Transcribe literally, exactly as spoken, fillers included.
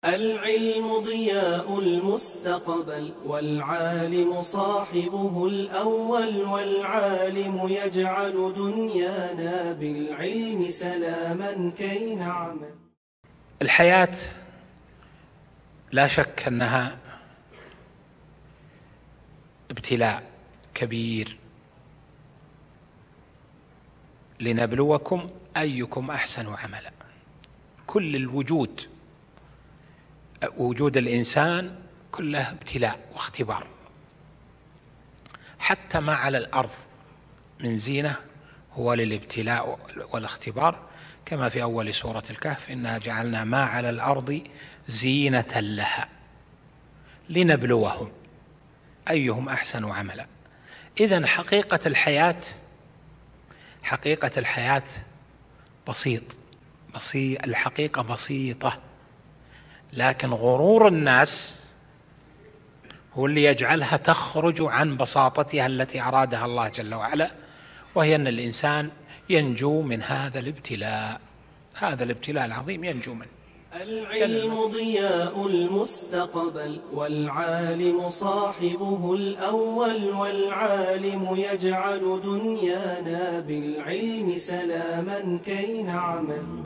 العلم ضياء المستقبل، والعالم صاحبه الأول، والعالم يجعل دنيانا بالعلم سلاما كي نعمل. الحياة لا شك أنها ابتلاء كبير لنبلوكم أيكم أحسن عملا. كل الوجود، وجود الإنسان كله ابتلاء واختبار، حتى ما على الأرض من زينة هو للابتلاء والاختبار، كما في أول سورة الكهف: إنا جعلنا ما على الأرض زينة لها لنبلوهم أيهم أحسن عملا. إذن حقيقة الحياة حقيقة الحياة بسيط بسيط الحقيقة بسيطة، لكن غرور الناس هو اللي يجعلها تخرج عن بساطتها التي أرادها الله جل وعلا، وهي أن الإنسان ينجو من هذا الابتلاء، هذا الابتلاء العظيم ينجو منه. العلم ضياء المستقبل، والعالم صاحبه الأول، والعالم يجعل دنيانا بالعلم سلاما كي نعمل.